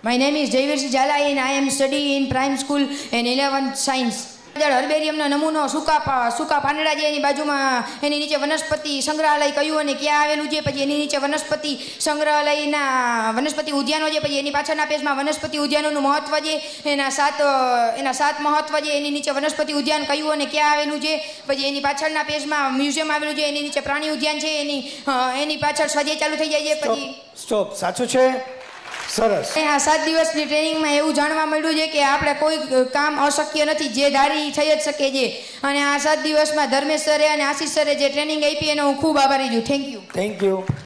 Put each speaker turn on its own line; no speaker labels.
My name is Jayveersinh Zala and I am studying in prime school in 11th science. હર્બેરિયમનો નમૂનો સૂકા પાંદડા જે એની બાજુમાં એની નીચે વનસ્પતિ સંગ્રહાલય કયું અને ક્યાં આવેલું છે, પછી એની નીચે વનસ્પતિ સંગ્રહાલયના વનસ્પતિ ઉદ્યાનો છે, પછી એની પાછળના પેજમાં વનસ્પતિ ઉદ્યાનોનું મહત્વ છે, એના સાત મહત્વ છે, એની નીચે વનસ્પતિ ઉદ્યાન કયું અને ક્યાં આવેલું છે, પછી એની પાછળના પેજમાં મ્યુઝિયમ આવેલું છે, એની નીચે પ્રાણી ઉદ્યાન છે, એની પાછળ સ્વાધ્યાય ચાલુ થઈ જાય છે. પછી
સ્ટોપ. સાચું છે. સરસ.
આ 7 દિવસની ટ્રેનિંગમાં એવું જાણવા મળ્યું છે કે આપણે કોઈ કામ અશક્ય નથી, જે ધારી થઈ જ શકે છે. અને આ 7 દિવસમાં ધર્મેશ સરે અને આશીષ સરે જે ટ્રેનિંગ આપી એનો હું ખૂબ આભારી છું. Thank you.